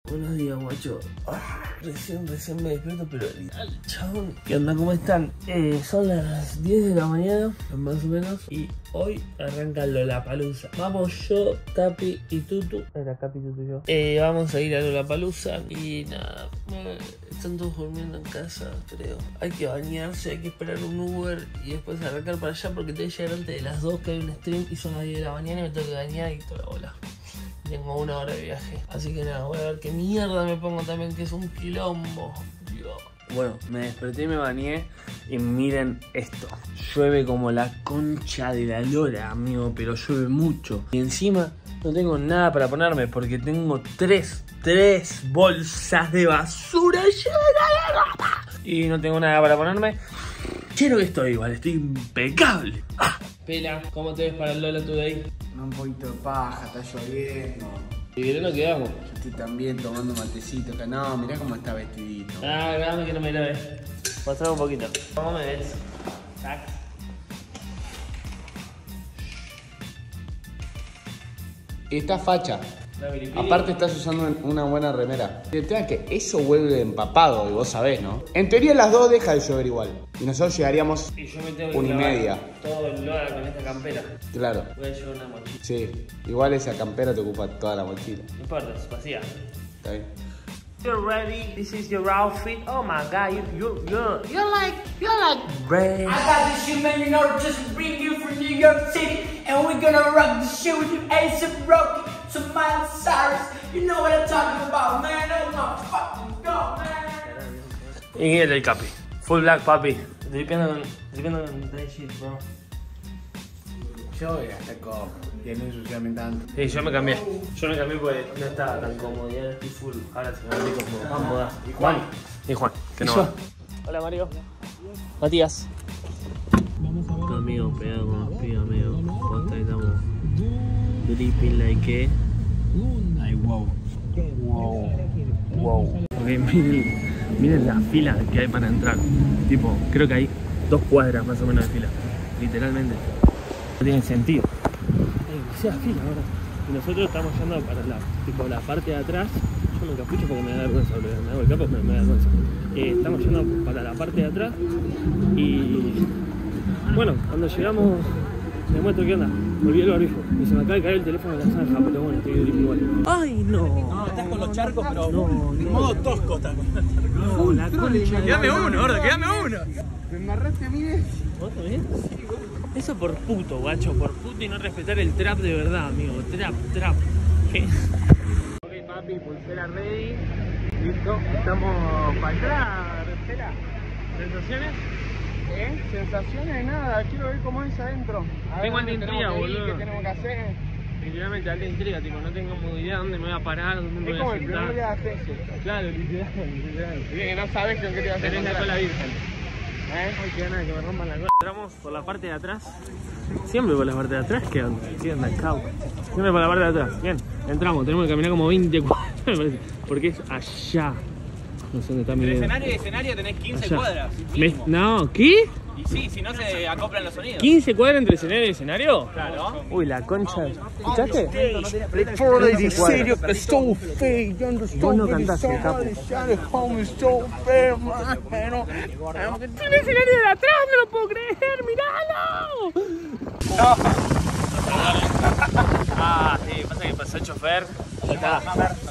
Buenos días, guacho. Recién me despierto, pero chabón. ¿Qué onda? ¿Cómo están? Son las 10 de la mañana, más o menos. Y hoy arranca Lollapalooza. Vamos yo, Capi y Tutu. Era Capi, Tutu y yo. Vamos a ir a Lollapalooza. Y nada, están todos durmiendo en casa, creo. Hay que bañarse, hay que esperar un Uber y después arrancar para allá porque tengo que llegar antes de las 2, que hay un stream y son las 10 de la mañana y me tengo que bañar y toda la bola. Tengo 1 hora de viaje, así que nada, voy a ver qué mierda me pongo también, que es un quilombo. Dios. Bueno, me desperté y me bañé y miren esto. Llueve como la concha de la lora, amigo, pero llueve mucho. Y encima no tengo nada para ponerme porque tengo tres bolsas de basura llenas de ropa. Y no tengo nada para ponerme. Quiero que estoy igual, estoy impecable. Pela, ¿cómo te ves para el Lola Today? Un poquito de paja, está lloviendo. ¿Y qué nos quedamos? Yo estoy también tomando matecito acá. No, mirá cómo está vestidito. Ah, grabame que no me lo ves. Mostrame un poquito. ¿Cómo me ves? Tac. Está facha. Aparte estás usando una buena remera. El tema es que eso vuelve empapado y vos sabés, ¿no? En teoría las dos deja de llover igual. Y nosotros llegaríamos Y yo me tengo que 1:30. todo el Lola con esta campera. Claro. Voy a llevar una mochila. Sí. Igual esa campera te ocupa toda la mochila. No importa, es vacía. Está bien. You're ready. This is your outfit. Oh my God, you're like red. I got this shit, man, you know, just bring you from New York City, and we're gonna rock the shit with you, A$AP Rocky, some Miley Cyrus. You know what I'm talking about, man. That's my fucking go, man. Y el Capi. Full black, papi. Dripeando con that shit, bro. Yo voy a estar cómodo y no ensuciarme tanto. Sí, yo me cambié porque no estaba tan cómodo y ahora estoy full. Ahora sí me estoy cómodo. Vamos, da. ¿Y Juan? Y Juan, que no va. Hola, Mario. Matías. Tu amigo pegado con los pibes, amigo. Posta que estamos dripping like wow. Ok, miren la fila que hay para entrar. Tipo, creo que hay 2 cuadras más o menos de fila. Literalmente. No tiene sentido. Hay demasiadas filas ahora. Y nosotros estamos yendo para la parte de atrás. Yo me encapucho porque me da vergüenza, boludo. Me hago el capo, me da vergüenza. Estamos yendo para la parte de atrás. Y bueno, cuando llegamos, me muestro qué onda. Me olvidé el barbijo. Y se me acaba de caer el teléfono de la zanja, pero bueno, estoy grip igual. ¡Ay, no! No, estás con los charcos, pero No, en modo tosco estás con los charcos. No, la concha. Quédame uno, gordo, quédame uno. ¿Me embarraste a mí? ¿Vos también? Eso por puto, guacho, por puto y no respetar el trap de verdad, amigo. Trap. ¿Qué? Ok, papi, pulsera ready. Listo, estamos para atrás, Restela. ¿Sensaciones? Sensaciones, nada. Quiero ver cómo es adentro. Tengo alta intriga, boludo. ¿Qué tenemos que hacer? Literalmente alta intriga, tipo, no tengo idea dónde me voy a parar, dónde me Es voy como a el primer sentar. día de AGS. Claro, literal. Que no sabes con qué te vas a Tenés la encontrar. cola virgen. Ay, qué ganas de que me rompan la cola. Entramos por la parte de atrás. Siempre por la parte de atrás. ¿Qué onda, cabo? Siempre por la parte de atrás. Bien, entramos. Tenemos que caminar como 20 cuadras, me parece. Porque es allá. No sé dónde está mi De dedo. escenario tenés 15 Allá. cuadras. Mínimo. No, ¿qué? Y sí, si no se acoplan los sonidos. ¿15 cuadras entre escenario y escenario? Claro. Uy, la concha. ¿Escuchaste? serio que so fake, you understand? Vos no cantaste, capo. ¡Tiene escenario de atrás! ¡No lo puedo creer! ¡Míralo! Ah, sí, pasa que pasó el chofer. Ya está.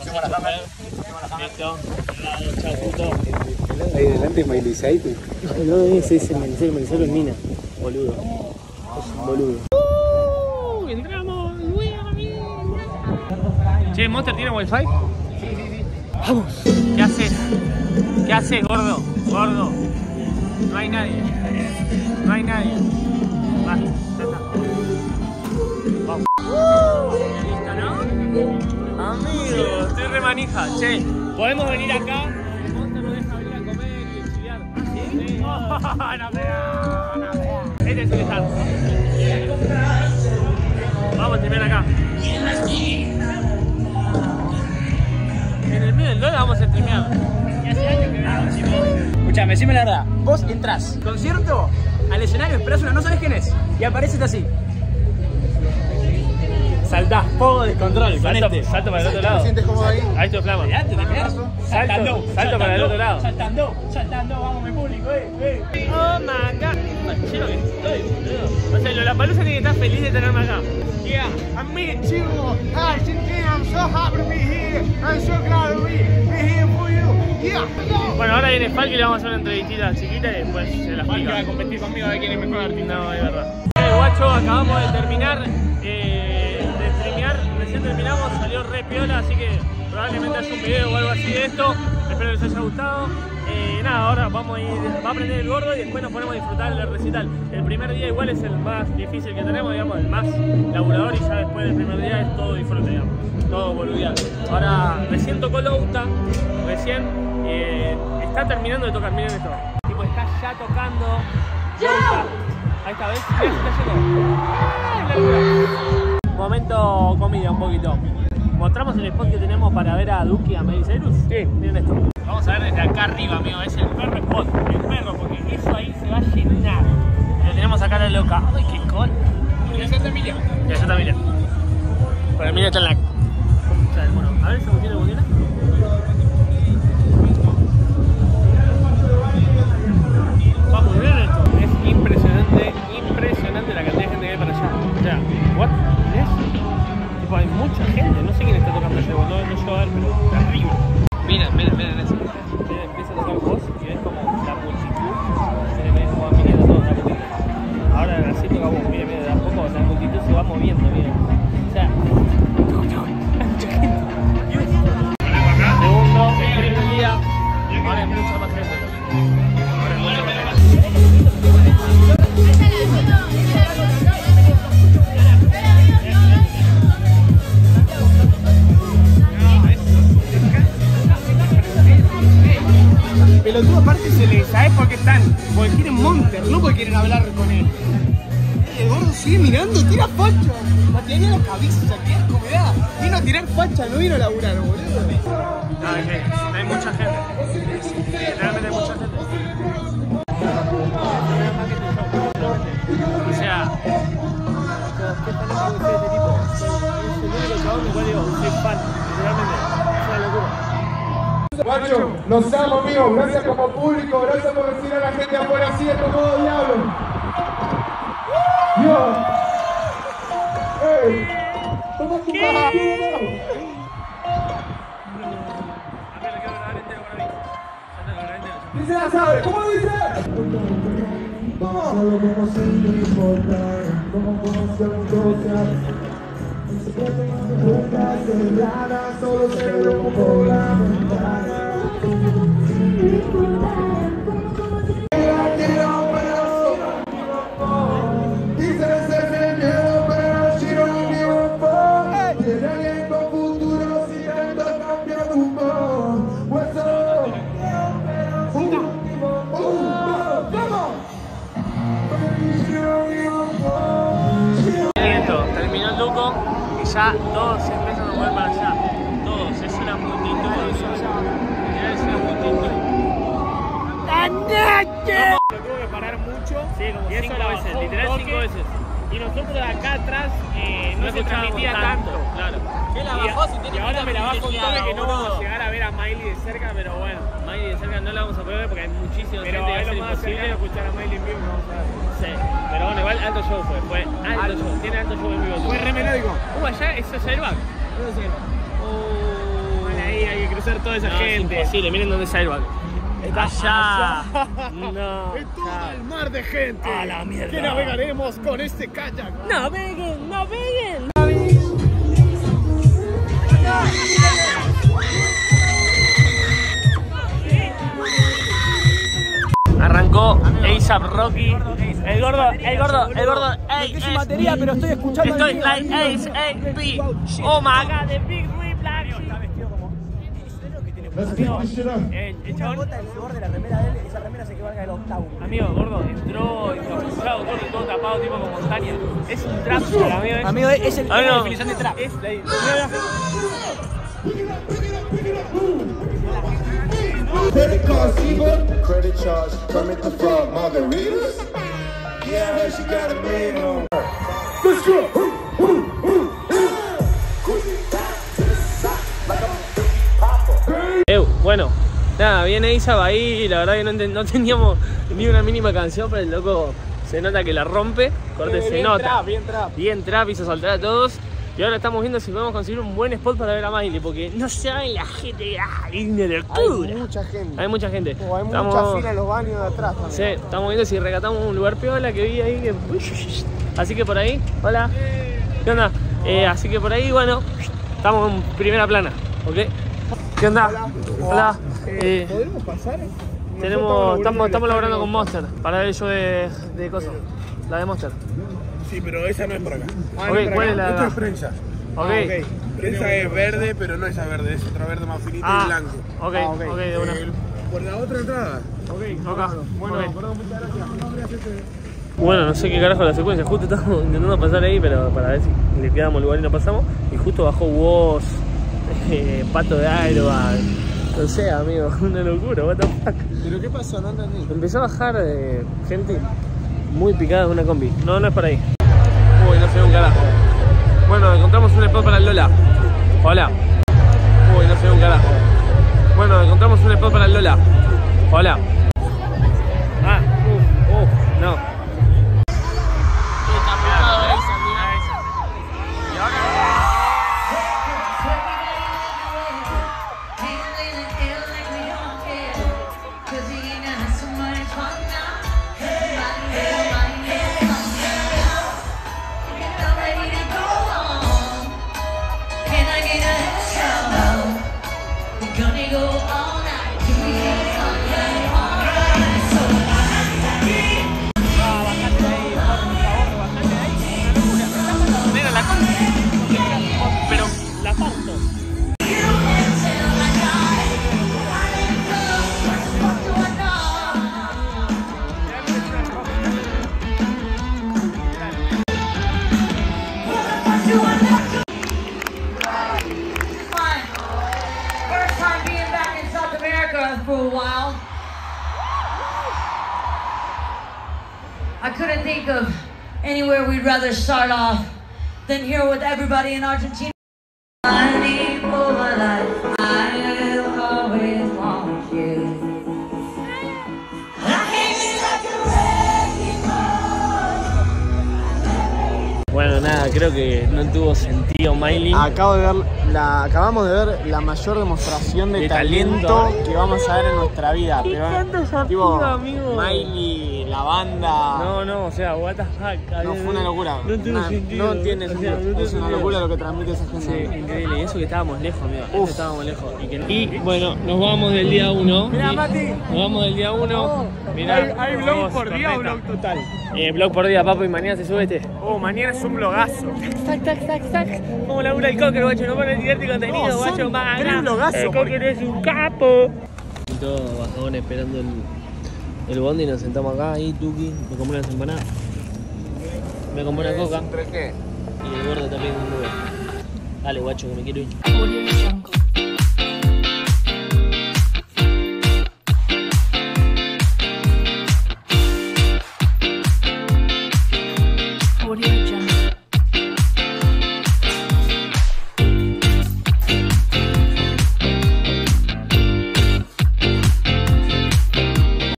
Listo. Chao, puto. Ahí delante Miley Cyrus. No, ese es el Marcelo es Mina. Boludo. Es un boludo. ¡Entramos! Che, ¿Monster tiene wifi? Sí. ¡Vamos! ¿Qué haces? ¿Qué haces, gordo? Gordo. No hay nadie. Va, ya está. Vamos. ¿Listo, no? Amigo, estoy re manija. Che, ¿podemos venir acá? El Monster nos deja venir a comer y chillar. ¿Sí? No vea. Este es el stand. Vamos a terminar acá. En el medio del Lola vamos a streamear. Y hace años que venimos, chicos. Escuchame, decime la verdad. Vos entrás, concierto, al escenario, esperás una, no sabés quién es. Y aparece así. saltás, fuego de control. Salto para el otro lado. ¿Te sientes cómodo ahí? Ahí te flama. Salto para el otro lado. Saltando, vamos mi público, Oh my god. Chido que estoy, boludo. O sea, Lollapalooza tiene que estar feliz de tenerme acá. Yeah, I'm me too. Argentina, I'm so happy to be here. I'm so glad to be here for you. Yeah. Bueno, ahora viene Falk y le vamos a hacer una entrevistita chiquita y después se las Falk pica. va a competir conmigo a ver quién es mejor artista. No, es verdad. Guacho, acabamos de terminar de streamear. Recién terminamos, salió re piola, así que probablemente haya un video o algo así de esto. Espero que les haya gustado. Nada, ahora va a prender el gordo y después nos ponemos a disfrutar del recital. El primer día igual es el más difícil que tenemos, digamos, el más laburador, y ya después del primer día es todo disfrute, digamos, todo boludear. Ahora recién tocó Louta, está terminando de tocar, miren esto. Tipo, está ya tocando Louta. Ahí está, ¿ves? Mirá, está yendo. Momento comida un poquito. ¿Mostramos el spot que tenemos para ver a Duki y a Miley Cyrus? Sí. Miren esto. Vamos a ver desde acá arriba, amigo. Es el perro spot. El perro, porque eso ahí se va a llenar. Lo tenemos acá a la loca. ¡Ay, qué con! Y allá está Emilia. Y allá está Emilia. Pero Emilia está en la... Bueno, a ver si funciona el mundial. Va muy bien esto. Es impresionante la cantidad de gente que hay para allá. O sea, ¿what? ¿Es? Tipo, hay mucha gente. No sé quién está tocando ese boludo, no llevo a ver, pero terrible. Miren eso. Empieza a tocar voz y ves como la multitud. Miren cómo va viniendo toda la multitud. Ahora así toca voz, miren, de a poco la multitud se va moviendo, miren. O sea, mucha gente. Segundo, el primer día. Ahora hay mucha más gente. Ahora hay mucha más gente. Pelotudo, aparte se les... ¿Sabes por qué están? Porque quieren Monter, no porque quieren hablar con él. El gordo sigue mirando, tira facha. Tiene la cabeza, qué asco me da. Vino a tirar facha, no vino a laburar, boludo. No, es que hay mucha gente. Realmente hay mucha gente. O sea, ¿qué tan loco es este tipo? Es el único chabón del cual digo, soy fan, literalmente. Es una locura. Guacho, los amo, amigos. Gracias como público, gracias por decir a la gente afuera así de todo diablo. Dios. ¡Ey! ¿Cómo tu dice la sabe, ¿cómo dice? ¿Cómo? Solo como sin importar, como conocemos cosas. Un secreto en mi boca cerrada, solo se lo por la ventana. Terminó el Duco y ya todos se empiezan a mover para allá. Todos, es una multitud. Es una multitud. Lo tuvo que parar mucho. Sí, como 5 veces, literal 5 veces. Y nosotros de acá atrás no se transmitía tanto. Claro. Y ahora me la bajo un toque que no vamos a llegar a ver a Miley de cerca, pero bueno, Miley de cerca no la vamos a poder ver porque hay muchísima gente que es imposible escuchar a Miley en vivo. Sí, pero bueno, igual alto show fue alto show, tiene alto show en vivo. Fue re melódico. Allá eso es Airbag. Ahí hay que cruzar toda esa gente. Es imposible, miren dónde es Airbag. Está allá. No. Es todo el mar de gente. A la mierda. Que navegaremos con este kayak. Naveguen. Arrancó A$AP Rocky. El gordo. Es su batería, pero estoy escuchando. Estoy like A$AP. Oh my god, the big whiplash. El chabón, el sudor de la remera de él, esa remera se que valga el octavo. amigo, gordo, entró encapuchado, gordo, todo tapado, tipo como montaña. Es un trap, amigo. Amigo, es la definición de trap. Es la Credit charge, permit the frog, margaritas. Yeah, she got a ring on. Let's go. Bueno, nada, viene Isa ahí, la verdad que no teníamos ni una mínima canción, pero el loco se nota que la rompe, corte se nota. Bien trap, hizo saltar a todos. Y ahora estamos viendo si podemos conseguir un buen spot para ver a Miley, porque no saben la gente, linda locura. Hay mucha gente. Hay mucha gente. Hay mucha fila en los baños de atrás también. Sí, estamos viendo si rescatamos un lugar piola que vi ahí. Así que por ahí, hola. ¿Qué onda? Así que por ahí, bueno, estamos en primera plana, ¿ok? ¿Qué onda? Hola. ¿Podemos pasar? Estamos laburando con Monster para el show de cosas. La de Monster. Sí, pero esa no es por acá. Ok, ¿cuál es la? Esto es prensa. Ok. Prensa es verde, pero no esa verde, es otra verde más finita y blanco. Ok, de una. Por la otra entrada. Acá. Bueno, muchas gracias. Bueno, no sé qué carajo la secuencia. Justo estamos intentando pasar ahí, pero para ver si le quedamos lugar y no pasamos. Y justo bajó Woz, Pato de Aeroban. No sé, amigo, una locura, what the fuck. ¿Pero qué pasó? No entendí. Empezó a bajar gente muy picada en una combi. No es por ahí. Uy, no se ve un carajo. Bueno, encontramos un spot para el Lola. Hola. Uy, no se ve un carajo. Bueno, encontramos un spot para el Lola. Hola. No. For a while, I couldn't think of anywhere we'd rather start off than here with everybody in Argentina. I need for my life, I will always want you. Bueno, nada, creo que no tuvo sentido Miley. Acabamos de ver la mayor demostración de talento que vamos a ver en nuestra vida. ¿Qué tanto es amigo? Miley, la banda. No, o sea, what the fuck. No, fue una locura. No tiene sentido. No tiene sentido. Es una locura lo que transmite esa gente. Sí, increíble. Y eso que estábamos lejos, amigo. Estábamos lejos. Y bueno, nos vamos del día 1. Mirá, Mati. Nos vamos del día 1. Mirá. ¿Hay vlog por día o vlog total? Vlog por día, papo, y mañana se sube este. Mañana es un vlogazo. Tac. Como labura el cocker, guacho. No para tirarte contenido, guacho. Tres vlogazos. El cocker es un capo. Todos bajabones esperando el bondi y nos sentamos acá, ahí, tuki. Me compré unas empanadas. Me compré una coca. ¿Qué? Y el gordo está pidiendo un Uber. Dale, guacho, que me quiero ir.